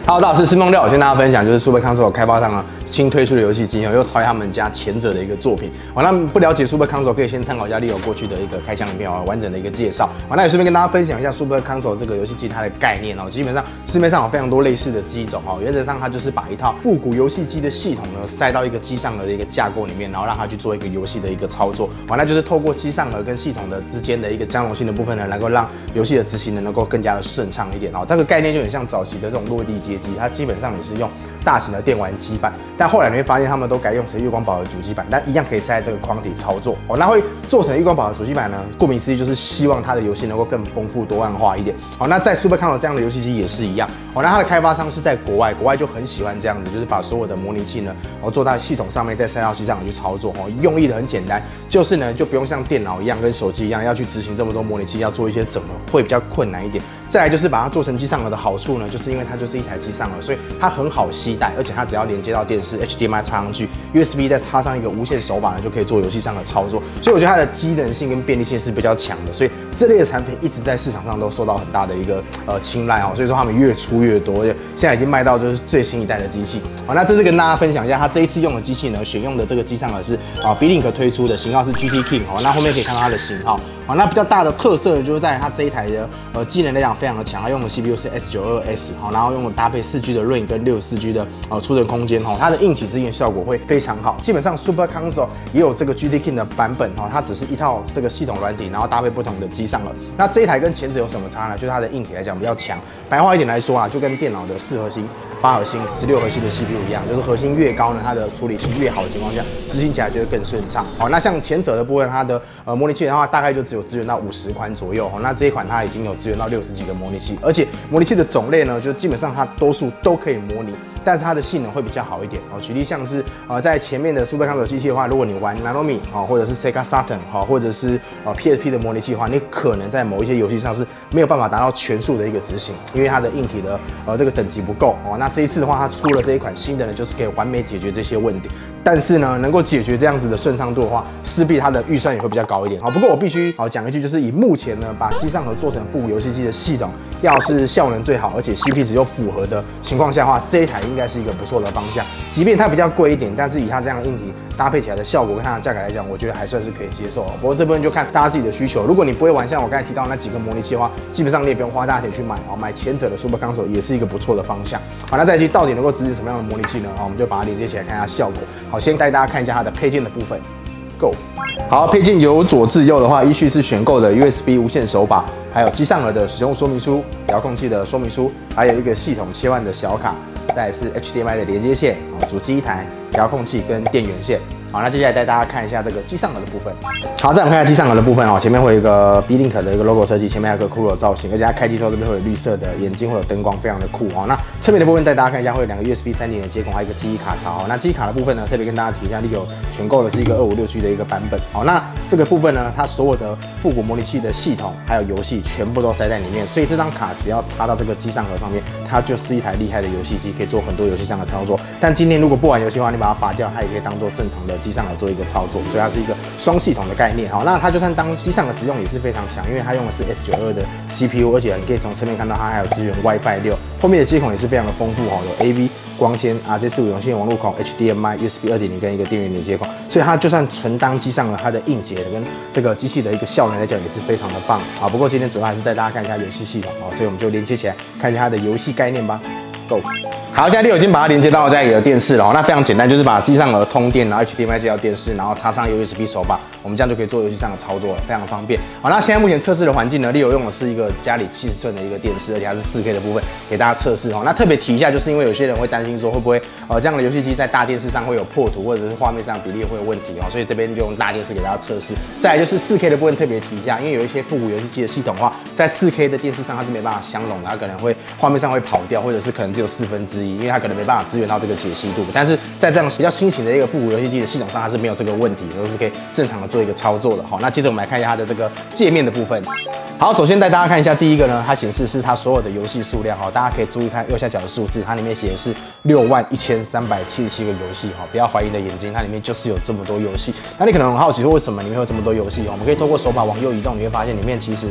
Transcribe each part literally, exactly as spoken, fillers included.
Hello， 大家好，我是施梦六，我跟大家分享就是 Super Console 开发商啊新推出的游戏机，又超越他们家前者的一个作品。好，那不了解 Super Console 可以先参考一下 Leo 过去的一个开箱影片哦，完整的一个介绍。好，那也顺便跟大家分享一下 Super Console 这个游戏机它的概念哦。基本上市面上有非常多类似的机种哦，原则上它就是把一套复古游戏机的系统呢塞到一个机上盒的一个架构里面，然后让它去做一个游戏的一个操作。好，那就是透过机上盒跟系统的之间的一个相容性的部分呢，能够让游戏的执行呢能够更加的顺畅一点哦。这个概念就很像早期的这种落地街机，它基本上也是用大型的电玩基板，但后来你会发现他们都改用成月光宝盒主机板，但一样可以塞在这个框体操作哦。那会做成月光宝盒主机板呢？顾名思义就是希望它的游戏能够更丰富多样化一点。好，那在 Super Console 这样的游戏机也是一样哦。那它的开发商是在国外，国外就很喜欢这样子，就是把所有的模拟器呢，哦做到系统上面，再塞到机上去操作哦。用意的很简单，就是呢就不用像电脑一样跟手机一样要去执行这么多模拟器，要做一些整合会比较困难一点。再来就是把它做成机上盒的好处呢，就是因为它就是一台机上盒，所以它很好携带，而且它只要连接到电视 H D M I 插上去 ，U S B 再插上一个无线手把呢，就可以做游戏上的操作。所以我觉得它的机能性跟便利性是比较强的，所以这类的产品一直在市场上都受到很大的一个呃青睐哦。所以说他们越出越多，现在已经卖到就是最新一代的机器。好，那这次跟大家分享一下，它这一次用的机器呢，选用的这个机上盒是啊 B-Link 推出的型号是 G T King 哦。那后面可以看到它的型号。好，那比较大的特色就是在它这一台的呃机能来讲非常的强，它用的 C P U 是 S 九二 S 好，然后用的搭配 四 G 的 RAM 跟 六十四 G 的呃储存空间哈，它的硬体支援效果会非常好。基本上 Super Console 也有这个 G T King 的版本哈，它只是一套这个系统软体，然后搭配不同的机上盒。那这一台跟前者有什么差呢？就是它的硬体来讲比较强，白话一点来说啊，就跟电脑的四核心、八核心、十六核心的 C P U 一样，就是核心越高呢，它的处理器越好的情况下，执行起来就会更顺畅。好，那像前者的部分，它的呃模拟器的话，大概就只有支援到五十宽左右。那这一款它已经有支援到六十几个模拟器，而且模拟器的种类呢，就基本上它多数都可以模拟，但是它的性能会比较好一点。哦，举例像是呃在前面的 Super Console 机器的话，如果你玩 Nanomi 哦，或者是 Sega Saturn 哦，或者是呃 P S P 的模拟器的话，你可能在某一些游戏上是没有办法达到全速的一个执行，因为它的硬体的呃这个等级不够哦。那这一次的话，它出了这一款新的呢，就是可以完美解决这些问题。但是呢，能够解决这样子的顺畅度的话，势必它的预算也会比较高一点。好，不过我必须好讲一句，就是以目前呢，把机上盒做成复古游戏机的系统，要是效能最好，而且 C P 值又符合的情况下的话，这一台应该是一个不错的方向。即便它比较贵一点，但是以它这样的硬体搭配起来的效果跟它的价格来讲，我觉得还算是可以接受。不过这部分就看大家自己的需求。如果你不会玩像我刚才提到那几个模拟器的话，基本上你也不用花大钱去买哦，买前者的 Super Console 也是一个不错的方向。好，那这一期到底能够支持什么样的模拟器呢？好，我们就把它连接起来看一下效果。好，先带大家看一下它的配件的部分。Go。好，配件由左至右的话，依序是选购的 U S B 无线手把，还有机上盒的使用说明书、遥控器的说明书，还有一个系统切换的小卡，再来是 H D M I 的连接线，主机一台、遥控器跟电源线。好，那接下来带大家看一下这个机上盒的部分。好，再我们看一下机上盒的部分哦，前面会有一个 B-Link 的一个 logo 设计，前面还有个骷髅的造型，而且它开机之后这边会有绿色的眼睛，会有灯光，非常的酷哦。那侧面的部分带大家看一下，会有两个 U S B 三点零 的接孔，还有一个记忆卡槽。那记忆卡的部分呢，特别跟大家提一下 ，Leo 选购的是一个二五六 G 的一个版本。好，那这个部分呢，它所有的复古模拟器的系统还有游戏全部都塞在里面，所以这张卡只要插到这个机上盒上面，它就是一台厉害的游戏机，可以做很多游戏上的操作。但今天如果不玩游戏的话，你把它拔掉，它也可以当做正常的机上盒做一个操作。所以它是一个双系统的概念。好，那它就算当机上的使用也是非常强，因为它用的是 S 九二 的 C P U， 而且你可以从侧面看到它还有支援 WiFi 六，后面的接孔也是非常的丰富哈，有 A V 光纤、R J 四五有线网路孔、H D M I、U S B 二点零 跟一个电源连接孔，所以它就算纯当机上了，它的硬节跟这个机器的一个效能来讲也是非常的棒啊。不过今天主要还是带大家看一下游戏系统啊，所以我们就连接起来看一下它的游戏概念吧。Go。好，现在Leo已经把它连接到家里的电视了，那非常简单，就是把机上盒通电，然后 H D M I 接到电视，然后插上 U S B 手把，我们这样就可以做游戏上的操作了，非常方便。好，那现在目前测试的环境呢，Leo用的是一个家里七十寸的一个电视，而且它是 四 K 的部分给大家测试哦。那特别提一下，就是因为有些人会担心说会不会呃这样的游戏机在大电视上会有破图，或者是画面上比例会有问题哦，所以这边就用大电视给大家测试。再来就是 四 K 的部分特别提一下，因为有一些复古游戏机的系统的话，在 四 K 的电视上它是没办法相容的，它可能会画面上会跑掉，或者是可能只有四分之一，因为它可能没办法支援到这个解析度。但是在这样比较新型的一个复古游戏机的系统上，它是没有这个问题，都是可以正常的做一个操作的。好，那接着我们来看一下它的这个界面的部分。好，首先带大家看一下第一个呢，它显示是它所有的游戏数量。好，大家可以注意看右下角的数字，它里面写的是六万一千三百七十七个游戏。好，不要怀疑你的眼睛，它里面就是有这么多游戏。那你可能很好奇说，为什么里面有这么多游戏？我们可以透过手把往右移动，你会发现里面其实呢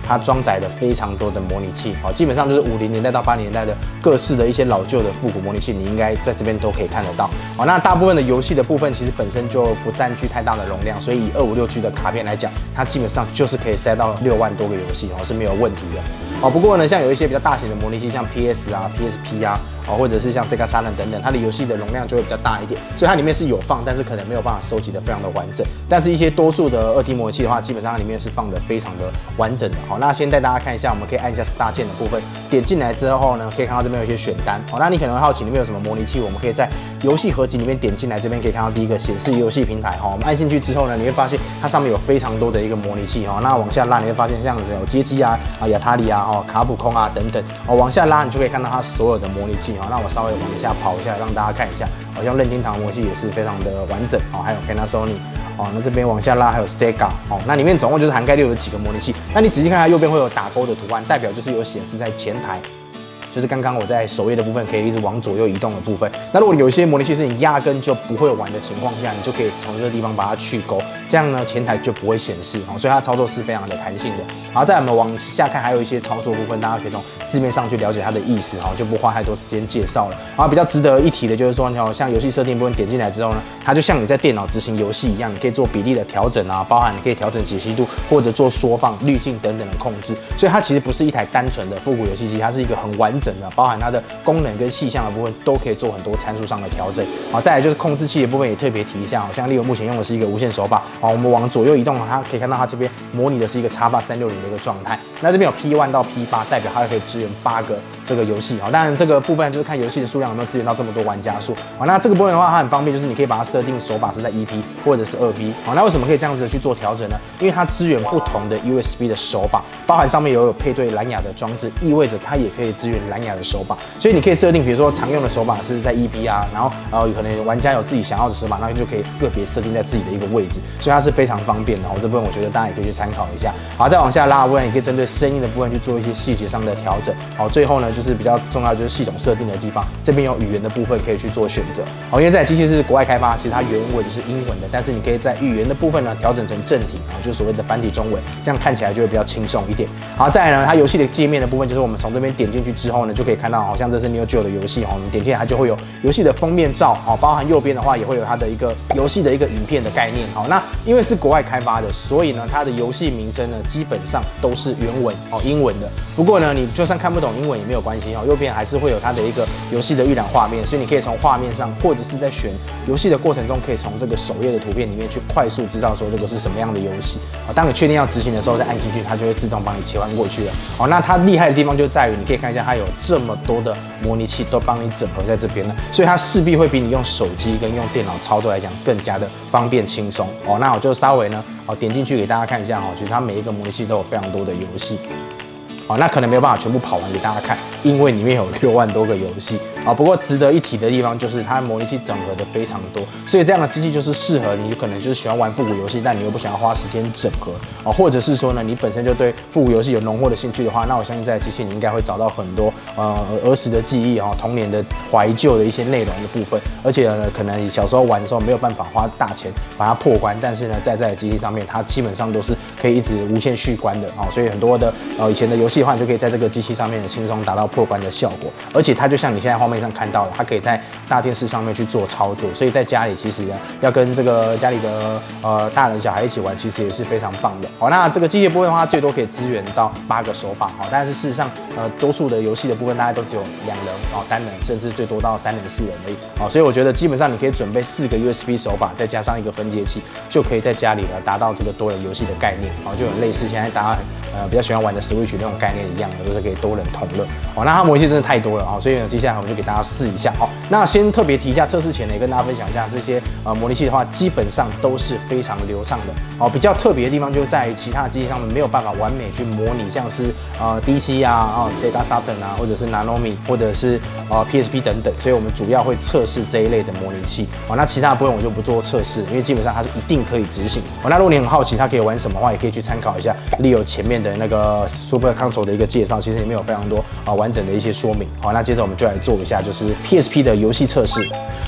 它装载了非常多的模拟器，哦，基本上就是五零年代到八零年代的各式的一些老旧的复古模拟器，你应该在这边都可以看得到。哦，那大部分的游戏的部分其实本身就不占据太大的容量，所以以二五六 G 的卡片来讲，它基本上就是可以塞到六万多个游戏哦，是没有问题的。哦，不过呢，像有一些比较大型的模拟器，像 P S 啊、P S P 啊。哦，或者是像 Sega Saturn 等等，它的游戏的容量就会比较大一点，所以它里面是有放，但是可能没有办法收集的非常的完整。但是一些多数的二 D 模拟器的话，基本上它里面是放的非常的完整的。好，那先带大家看一下，我们可以按一下 Start 键的部分，点进来之后呢，可以看到这边有一些选单。哦，那你可能会好奇里面有什么模拟器，我们可以在游戏合集里面点进来，这边可以看到第一个显示游戏平台。哈，我们按进去之后呢，你会发现它上面有非常多的一个模拟器。哈，那往下拉你会发现像有街机啊、啊亚塔里啊、哈卡普空啊等等。哦，往下拉你就可以看到它所有的模拟器。哈，那我稍微往下跑一下，让大家看一下，好像任天堂模拟器也是非常的完整哦，还有 Panasonic 哦，那这边往下拉还有 Sega 哦，那里面总共就是涵盖六十几个模拟器。那你仔细看它右边会有打勾的图案，代表就是有显示在前台。就是刚刚我在首页的部分可以一直往左右移动的部分。那如果有一些模拟器是你压根就不会玩的情况下，你就可以从这个地方把它去勾，这样呢前台就不会显示哦，所以它操作是非常的弹性的。然后再我们往下看，还有一些操作部分，大家可以从字面上去了解它的意思哈，就不花太多时间介绍了。然后比较值得一提的就是说，你像游戏设定部分点进来之后呢，它就像你在电脑执行游戏一样，你可以做比例的调整啊，包含你可以调整解析度或者做缩放、滤镜等等的控制。所以它其实不是一台单纯的复古游戏机，它是一个很完整的，包含它的功能跟细项的部分都可以做很多参数上的调整。好，再来就是控制器的部分也特别提一下，好像例如目前用的是一个无线手把，好，我们往左右移动，它可以看到它这边模拟的是一个 X 八三六零的一个状态。那这边有 P 一 到 P 八，代表它可以支援八个这个游戏。好，当然这个部分就是看游戏的数量有没有支援到这么多玩家数。好，那这个部分的话，它很方便，就是你可以把它设定手把是在一 P 或者是二 P。好，那为什么可以这样子去做调整呢？因为它支援不同的 U S B 的手把，包含上面有有配对蓝牙的装置，意味着它也可以支援蓝牙的手把。所以你可以设定，比如说常用的手把是在一 P 啊，然后然后可能玩家有自己想要的手把，那就可以个别设定在自己的一个位置，所以它是非常方便的。这部分我觉得大家也可以去参考一下。好，再往下拉的部分，也可以针对声音的部分去做一些细节上的调整。好，最后呢就是比较重要的就是系统设定的地方，这边有语言的部分可以去做选择。好，因为这台机器是国外开发，其实它原文是英文的，但是你可以在语言的部分呢调整成正体，啊，就是所谓的繁体中文，这样看起来就会比较轻松一点。好，再来呢，它游戏的界面的部分，就是我们从这边点进去之后呢，就可以看到，好像这是 Neo Geo 的游戏，哈，我们点进来它就会有游戏的封面照，好，包含右边的话也会有它的一个游戏的一个影片的概念。好，那因为是国外开发的，所以呢，它的游戏名称呢基本上都是原文哦，英文的。不过呢，你就算看不懂英文也没有关系哦，右边还是会有它的一个游戏的预览画面，所以你可以从画面上，或者是在选游戏的过程中，可以从这个首页的图片里面去快速知道说这个是什么样的游戏。好，当你确定要执行的时候，再按进去，它就会自动帮你切换过去了。好，那它厉害的地方就在于，你可以看一下，它有这么多的模拟器都帮你整合在这边了，所以它势必会比你用手机跟用电脑操作来讲更加的方便轻松。哦，那我就稍微呢，哦点进去给大家看一下哈，其实它每一个模拟器都有非常多的游戏。好，那可能没有办法全部跑完给大家看，因为里面有六万多个游戏啊。不过值得一提的地方就是它模拟器整合的非常多，所以这样的机器就是适合你，可能就是喜欢玩复古游戏，但你又不想要花时间整合啊，或者是说呢，你本身就对复古游戏有浓厚的兴趣的话，那我相信这台机器你应该会找到很多呃儿时的记忆啊，童年的怀旧的一些内容的部分，而且呢，可能你小时候玩的时候没有办法花大钱把它破关，但是呢，在这台机器上面，它基本上都是可以一直无限续关的啊，所以很多的呃以前的游戏的话，你就可以在这个机器上面轻松达到破关的效果，而且它就像你现在画面上看到的，它可以在大电视上面去做操作，所以在家里其实要跟这个家里的呃大人小孩一起玩，其实也是非常棒的。好，那这个机械部分的话，最多可以支援到八个手把，好，但是事实上呃多数的游戏的部分大概都只有两人哦，单人甚至最多到三人四人而已，好，所以我觉得基本上你可以准备四个 U S B 手把，再加上一个分接器，就可以在家里呢达到这个多人游戏的概念，好，就很类似现在大家呃比较喜欢玩的 Switch 那种概念一样的，就是可以多人同乐。好，那它模拟器真的太多了哈，所以呢接下来我们就给大家试一下。好，那先特别提一下，测试前呢也跟大家分享一下这些呃模拟器的话，基本上都是非常流畅的。哦，比较特别的地方就在于其他的机器上面没有办法完美去模拟，像是呃 D C 啊、啊 Sega Saturn 啊，或者是 Nanomi 或者是呃 P S P 等等，所以我们主要会测试这一类的模拟器。哦，那其他的部分我就不做测试，因为基本上它是一定可以执行。哦，那如果你很好奇它可以玩什么的话，也可以去参考一下 Leo 前面的那个 Super Console 的一个介绍，其实里面有非常多啊、呃、完整的一些说明。好，那接着我们就来做一下就是 P S P 的游戏测试。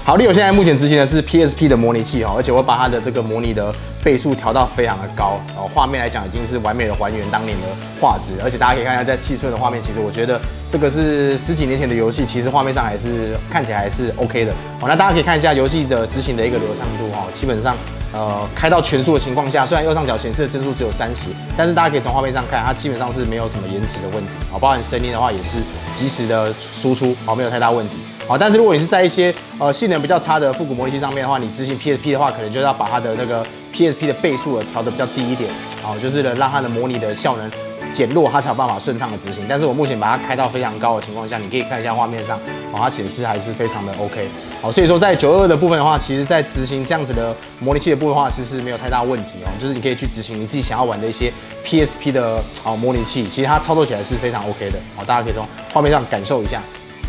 好，Leo现在目前执行的是 P S P 的模拟器哦，而且我把它的这个模拟的倍数调到非常的高哦，画面来讲已经是完美的还原当年的画质，而且大家可以看一下在七寸的画面，其实我觉得这个是十几年前的游戏，其实画面上还是看起来还是 OK 的哦。那大家可以看一下游戏的执行的一个流畅度哦，基本上呃开到全速的情况下，虽然右上角显示的帧数只有三十，但是大家可以从画面上看，它基本上是没有什么延迟的问题啊，包含声音的话也是及时的输出，好，没有太大问题。好，但是如果你是在一些呃性能比较差的复古模拟器上面的话，你执行 P S P 的话，可能就要把它的那个 P S P 的倍数调得比较低一点，好，就是让它的模拟的效能减弱，它才有办法顺畅的执行。但是我目前把它开到非常高的情况下，你可以看一下画面上，哦，它显示还是非常的 OK。好，所以说在九二二的部分的话，其实在执行这样子的模拟器的部分的话，其实是没有太大问题哦，就是你可以去执行你自己想要玩的一些 P S P 的哦模拟器，其实它操作起来是非常 OK 的。好，大家可以从画面上感受一下。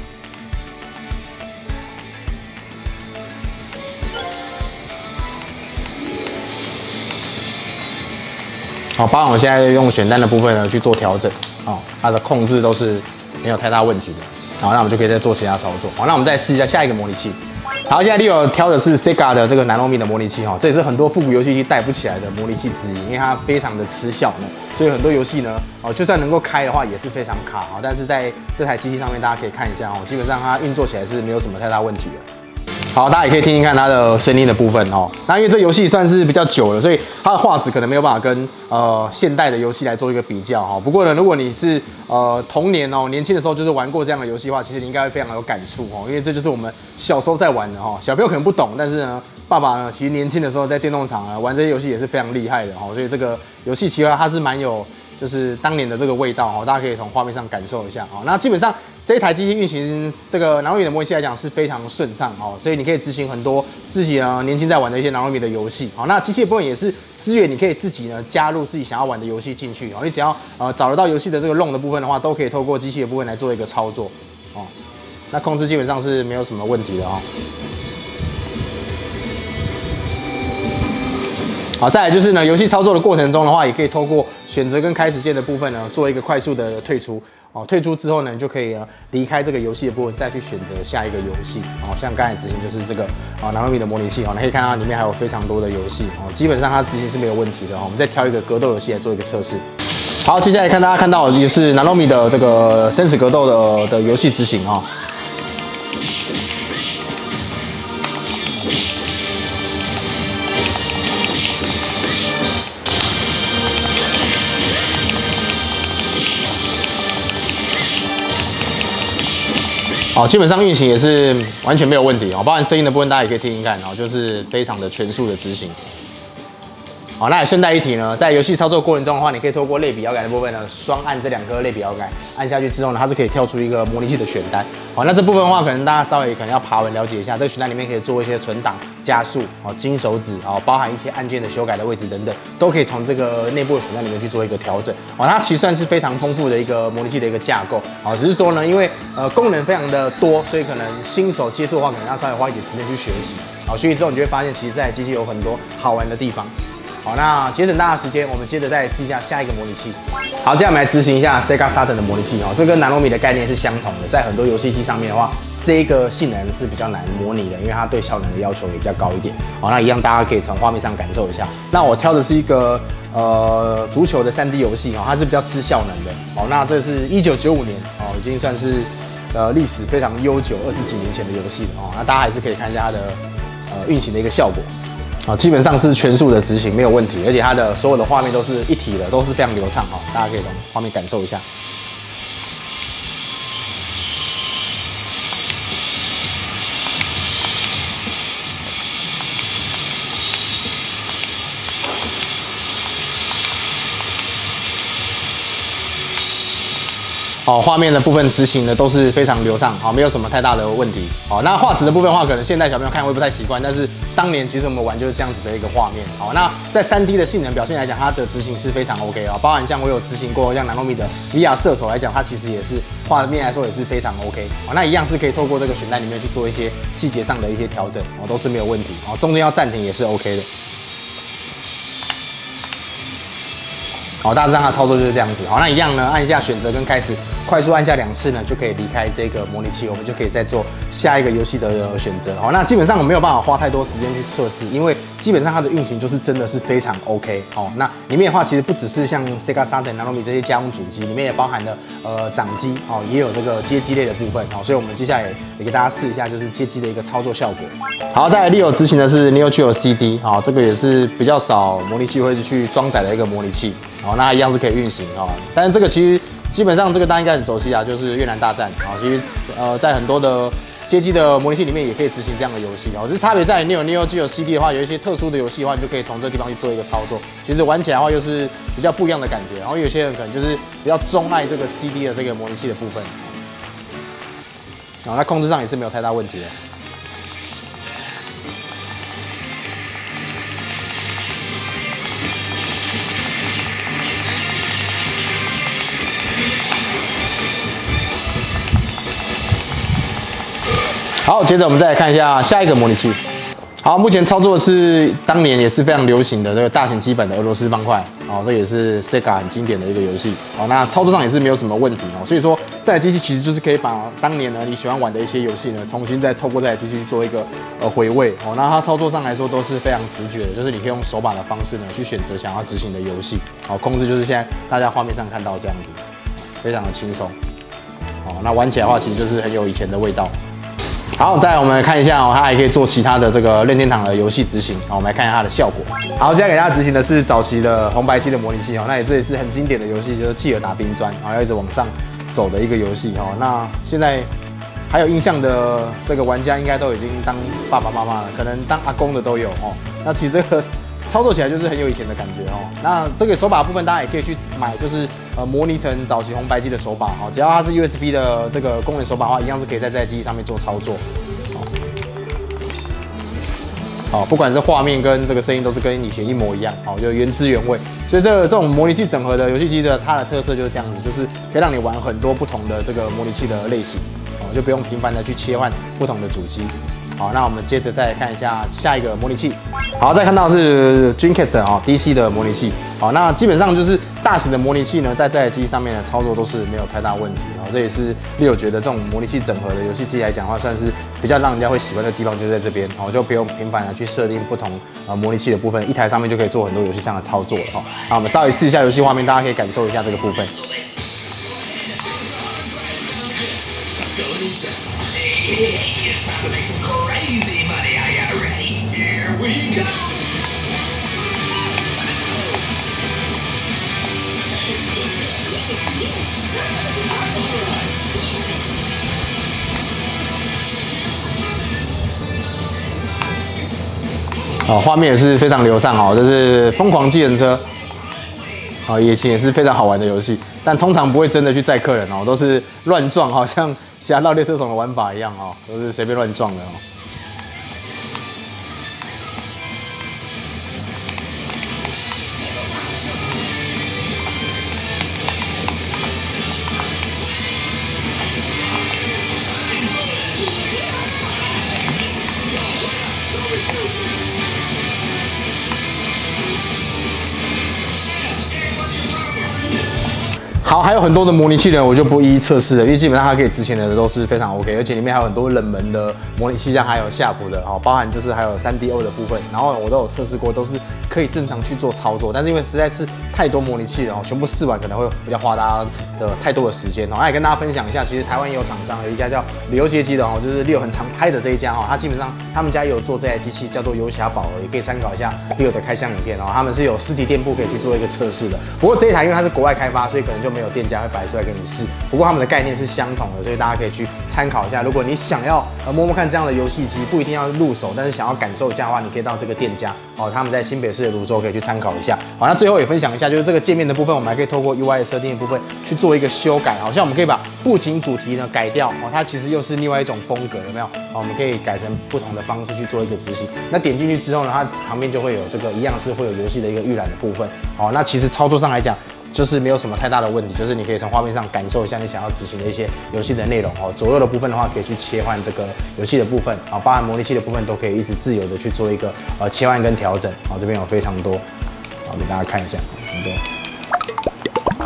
好，包含我现在用选单的部分呢去做调整，哦，它的控制都是没有太大问题的。好，那我们就可以再做其他操作。好，那我们再试一下下一个模拟器。好，现在 Leo 挑的是 Sega 的这个 Nanomi 的模拟器哈，这也是很多复古游戏机带不起来的模拟器之一，因为它非常的吃效能，所以很多游戏呢，哦，就算能够开的话也是非常卡啊。但是在这台机器上面，大家可以看一下哦，基本上它运作起来是没有什么太大问题的。好，大家也可以听听看它的声音的部分哦。那因为这游戏算是比较久了，所以它的画质可能没有办法跟呃现代的游戏来做一个比较哈。不过呢，如果你是呃童年哦年轻的时候就是玩过这样的游戏的话，其实你应该会非常有感触哦，因为这就是我们小时候在玩的哈。小朋友可能不懂，但是呢，爸爸呢其实年轻的时候在电动场啊玩这些游戏也是非常厉害的哈。所以这个游戏其实它是蛮有就是当年的这个味道哈，大家可以从画面上感受一下哦。那基本上这一台机器运行这个 Nanomi 的模拟器来讲是非常顺畅哦，所以你可以执行很多自己呢年轻在玩的一些 Nanomi 的游戏。好，那机器的部分也是资源，你可以自己呢加入自己想要玩的游戏进去哦。你只要呃找得到游戏的这个 R O M 的部分的话，都可以透过机器的部分来做一个操作哦。那控制基本上是没有什么问题的哦。好，再来就是呢，游戏操作的过程中的话，也可以透过选择跟开始键的部分呢，做一个快速的退出。哦，退出之后呢，你就可以离开这个游戏的部分，再去选择下一个游戏。哦，像刚才执行就是这个啊 Nanomi 的模拟器哦，你可以看到里面还有非常多的游戏哦，基本上它执行是没有问题的哦。我们再挑一个格斗游戏来做一个测试。好，接下来看大家看到的也是 Nanomi 的这个生死格斗的的游戏执行哦。哦，基本上运行也是完全没有问题哦，包含声音的部分大家也可以听听看哦，就是非常的全速的执行。好，那也顺带一提呢，在游戏操作过程中的话，你可以透过类比摇杆的部分呢，双按这两颗类比摇杆，按下去之后呢，它是可以跳出一个模拟器的选单。好，那这部分的话，可能大家稍微可能要爬文了解一下，这个选单里面可以做一些存档、加速、哦金手指哦，包含一些按键的修改的位置等等，都可以从这个内部的选单里面去做一个调整。哦，它其实算是非常丰富的一个模拟器的一个架构。哦，只是说呢，因为呃功能非常的多，所以可能新手接触的话，可能要稍微花一点时间去学习。好，学习之后你就会发现，其实这台机器有很多好玩的地方。好，那节省大家的时间，我们接着再试一下下一个模拟器。好，接下来我们来执行一下 Sega Saturn 的模拟器哦，这跟 Nanomi 的概念是相同的，在很多游戏机上面的话，这个性能是比较难模拟的，因为它对效能的要求也比较高一点。好，那一样大家可以从画面上感受一下。那我挑的是一个呃足球的 三 D 游戏哦，它是比较吃效能的。哦，那这是一九九五年哦，已经算是呃历史非常悠久，二十几年前的游戏了哦。那大家还是可以看一下它的呃运行的一个效果。啊，基本上是全速的执行没有问题，而且它的所有的画面都是一体的，都是非常流畅哈，大家可以从画面感受一下。哦，画面的部分执行的都是非常流畅，好，没有什么太大的问题。好，那画质的部分的话，可能现在小朋友看会不太习惯，但是当年其实我们玩就是这样子的一个画面。好，那在 三 D 的性能表现来讲，它的执行是非常 OK 啊，包含像我有执行过像 Nanomi 的 V R 射手来讲，它其实也是画面来说也是非常 OK。好，那一样是可以透过这个选单里面去做一些细节上的一些调整，哦，都是没有问题。哦，中间要暂停也是 OK 的。 好，大致上它操作就是这样子。好，那一样呢，按下选择跟开始，快速按下两次呢，就可以离开这个模拟器，我们就可以再做下一个游戏的选择。好，那基本上我没有办法花太多时间去测试，因为基本上它的运行就是真的是非常 OK。好，那里面的话其实不只是像 Sega Saturn、Naomi 这些家用主机，里面也包含了呃掌机，哦，也有这个街机类的部分。好，所以我们接下来也给大家试一下，就是街机的一个操作效果。好，再来 Leo 执行的是 Neo Geo C D， 好，这个也是比较少模拟器会去装载的一个模拟器。好，那它一样是可以运行啊，但是这个其实基本上这个大家应该很熟悉啊，就是越南大战啊。其实呃在很多的街机的模拟器里面也可以执行这样的游戏啊，只是差别在于你有 Neo Geo C D 的话，有一些特殊的游戏的话，你就可以从这个地方去做一个操作。其实玩起来的话又是比较不一样的感觉。然后有些人可能就是比较钟爱这个 C D 的这个模拟器的部分，啊，那控制上也是没有太大问题的。好，接着我们再来看一下下一个模拟器。好，目前操作的是当年也是非常流行的这个大型基本的俄罗斯方块，哦，这也是 Sega 很经典的一个游戏。哦，那操作上也是没有什么问题哦，所以说这台机器其实就是可以把当年呢你喜欢玩的一些游戏呢，重新再透过这台机器去做一个呃回味。哦，那它操作上来说都是非常直觉的，就是你可以用手把的方式呢去选择想要执行的游戏。哦，控制就是现在大家画面上看到这样子，非常的轻松。哦，那玩起来的话其实就是很有以前的味道。好，再来我们来看一下哦，它还可以做其他的这个任天堂的游戏执行。好，我们来看一下它的效果。好，接下来给大家执行的是早期的红白机的模拟器哦，那也这也是很经典的游戏，就是企鹅打冰砖，然后要一直往上走的一个游戏哦。那现在还有印象的这个玩家，应该都已经当爸爸妈妈了，可能当阿公的都有哦。那其实这个操作起来就是很有以前的感觉哦。那这个手把部分大家也可以去买，就是呃模拟成早期红白机的手把哦。只要它是 U S B 的这个功能手把的话，一样是可以在这台机器上面做操作。好，不管是画面跟这个声音都是跟以前一模一样，好，就原汁原味。所以这个这种模拟器整合的游戏机的它的特色就是这样子，就是可以让你玩很多不同的这个模拟器的类型，哦，就不用频繁的去切换不同的主机。好，那我们接着再来看一下下一个模拟器。好，再看到的是 Dreamcast 啊 D C 的模拟器。好，那基本上就是大型的模拟器呢，在这台机上面的操作都是没有太大问题。然后这也是Leo觉得这种模拟器整合的游戏机来讲的话，算是比较让人家会喜欢的地方，就是在这边，哦，就不用频繁的去设定不同呃模拟器的部分，一台上面就可以做很多游戏上的操作了哈。那我们稍微试一下游戏画面，大家可以感受一下这个部分。哦，画面也是非常流畅哦，这是疯狂计程车，啊，也也是非常好玩的游戏，但通常不会真的去载客人哦，都是乱撞，好像侠盗猎车手的玩法一样哦，都是随便乱撞的哦。好，还有很多的模拟器呢，我就不一一测试了，因为基本上它可以执行的都是非常 OK， 而且里面还有很多冷门的模拟器，像还有夏普的哦，包含就是还有 三 D O 的部分，然后我都有测试过，都是可以正常去做操作。但是因为实在是太多模拟器了哦，全部试完可能会比较花大家的太多的时间哦。那也跟大家分享一下，其实台湾也有厂商，有一家叫流街机的哦，就是Leo很常拍的这一家哦，它基本上他们家也有做这台机器，叫做游侠宝儿，也可以参考一下Leo的开箱影片哦。他们是有实体店铺可以去做一个测试的。不过这一台因为它是国外开发，所以可能就没有店家会摆出来给你试。不过他们的概念是相同的，所以大家可以去参考一下。如果你想要呃摸摸看这样的游戏机，不一定要入手，但是想要感受一下的话，你可以到这个店家哦，他们在新北市的泸州可以去参考一下。好，那最后也分享一下，就是这个界面的部分，我们还可以透过 U I 的设定的部分去做一个修改。好像我们可以把布景主题呢改掉哦，它其实又是另外一种风格，有没有？哦，我们可以改成不同的方式去做一个执行。那点进去之后呢，它旁边就会有这个一样是会有游戏的一个预览的部分。哦，那其实操作上来讲，就是没有什么太大的问题，就是你可以从画面上感受一下你想要执行的一些游戏的内容哦。左右的部分的话，可以去切换这个游戏的部分啊，包含模拟器的部分都可以一直自由的去做一个呃切换跟调整。好，这边有非常多，好给大家看一下很多。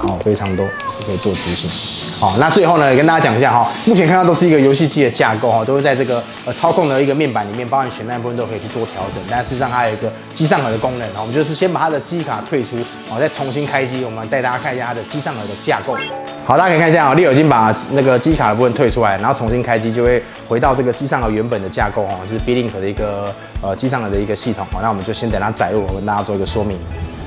哦，非常多是可以做执行。好，那最后呢，也跟大家讲一下哈，目前看到都是一个游戏机的架构哈，都是在这个呃操控的一个面板里面，包含选单部分都可以去做调整。但事实上它有一个机上盒的功能，我们就是先把它的记忆卡退出，哦，再重新开机。我们带大家看一下它的机上盒的架构。好，大家可以看一下啊，Leo已经把那个记忆卡的部分退出来，然后重新开机，就会回到这个机上盒原本的架构哦，是 B-Link 的一个呃机上盒的一个系统。好，那我们就先等它载入，我跟大家做一个说明。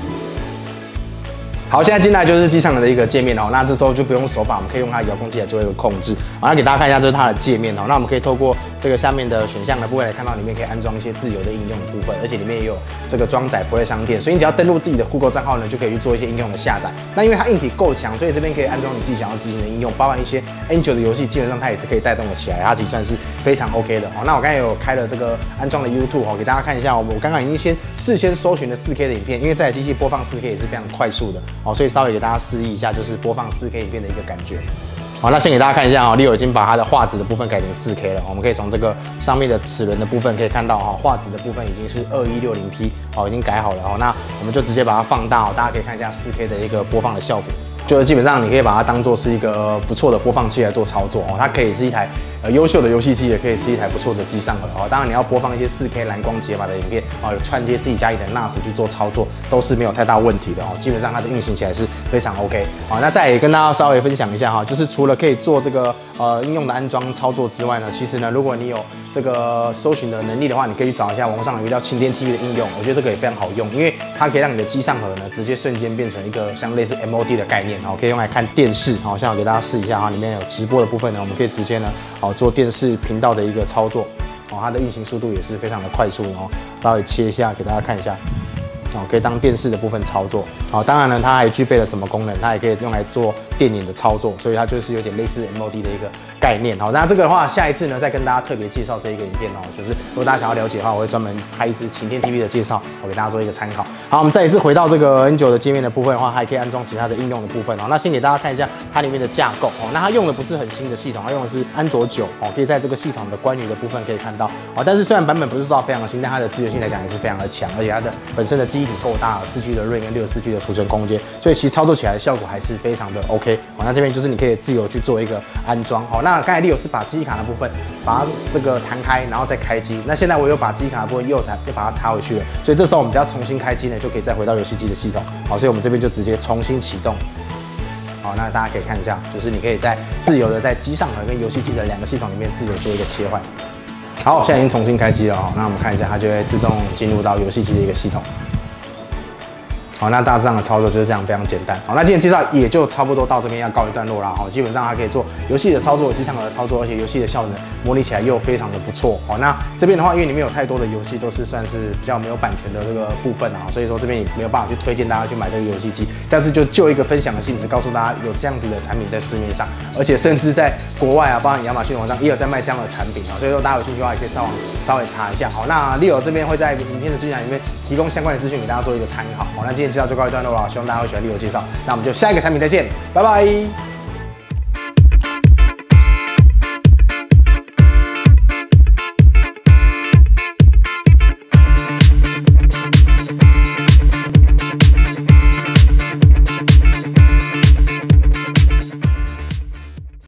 好，现在进来就是机上盒的一个界面哦。那这时候就不用手把，我们可以用它的遥控器来做一个控制。好，那给大家看一下，这是它的界面哦。那我们可以透过这个下面的选项的部分来看到，里面可以安装一些自由的应用的部分，而且里面也有这个装载 Play 商店，所以你只要登录自己的 Google 账号呢，就可以去做一些应用的下载。那因为它硬体够强，所以这边可以安装你自己想要执行的应用，包含一些 Angel 的游戏，基本上它也是可以带动的起来，它其实算是非常 OK 的。好，那我刚才有开了这个安装的 YouTube 哦，给大家看一下，我刚刚已经先事先搜寻了 四K 的影片，因为这台机器播放 四K 也是非常快速的哦，所以稍微给大家示意一下，就是播放 四K 影片的一个感觉。好，那先给大家看一下啊 ，Leo 已经把它的画质的部分改成 四K 了。我们可以从这个上面的齿轮的部分可以看到哈，画质的部分已经是二一六零 P 哦，已经改好了哦。那我们就直接把它放大哦，大家可以看一下 四K 的一个播放的效果。就是基本上你可以把它当做是一个不错的播放器来做操作哦，它可以是一台呃优秀的游戏机，也可以是一台不错的机上盒哦。当然你要播放一些 四K 蓝光解码的影片哦，有串接自己家里的 N A S 去做操作，都是没有太大问题的哦。基本上它的运行起来是非常 OK 好，那再也跟大家稍微分享一下哈，就是除了可以做这个呃应用的安装操作之外呢，其实呢，如果你有这个搜寻的能力的话，你可以去找一下网上有一个叫晴天 T V 的应用，我觉得这个也非常好用，因为它可以让你的机上盒呢直接瞬间变成一个像类似 M O D 的概念哦，可以用来看电视。好，像我给大家试一下哈，里面有直播的部分呢，我们可以直接呢哦做电视频道的一个操作哦，它的运行速度也是非常的快速哦，稍微切一下给大家看一下。哦，可以当电视的部分操作。好，当然呢，它还具备了什么功能？它也可以用来做电影的操作，所以它就是有点类似 M O D 的一个概念。好，那这个的话，下一次呢再跟大家特别介绍这一个影片哦。就是如果大家想要了解的话，我会专门拍一支晴天 T V 的介绍，我给大家做一个参考。好，我们再一次回到这个 N 九 的界面的部分的话，还可以安装其他的应用的部分哦。那先给大家看一下它里面的架构哦。那它用的不是很新的系统，它用的是安卓九哦，可以在这个系统的关于的部分可以看到哦。但是虽然版本不是说到非常的新，但它的支援性来讲也是非常的强，而且它的本身的记忆体够大，四 G 的 RAM 跟六十四 G 的储存空间，所以其实操作起来的效果还是非常的 OK。好，那这边就是你可以自由去做一个安装。好，那刚才Leo是把记忆卡的部分把它这个弹开，然后再开机。那现在我又把记忆卡的部分又才又把它插回去了，所以这时候我们只要重新开机呢，就可以再回到游戏机的系统。好，所以我们这边就直接重新启动。好，那大家可以看一下，就是你可以在自由的在机上盒跟游戏机的两个系统里面自由做一个切换。好，现在已经重新开机了哦。那我们看一下，它就会自动进入到游戏机的一个系统。好，那大致上的操作就是这样，非常简单。好，那今天介绍也就差不多到这边要告一段落了。好，基本上它可以做游戏的操作、机上盒的操作，而且游戏的效能模拟起来又非常的不错。好，那这边的话，因为里面有太多的游戏都是算是比较没有版权的这个部分啊，所以说这边也没有办法去推荐大家去买这个游戏机。但是就就一个分享的性质，告诉大家有这样子的产品在市面上，而且甚至在国外啊，包含亚马逊网上也有在卖这样的产品啊。所以说大家有兴趣的话，也可以上网稍微查一下。好，那 Leo 这边会在影片的资讯栏里面提供相关的资讯给大家做一个参考。好，那今天介绍就告一段落了，希望大家会喜欢Leo介绍。那我们就下一个产品再见，拜拜。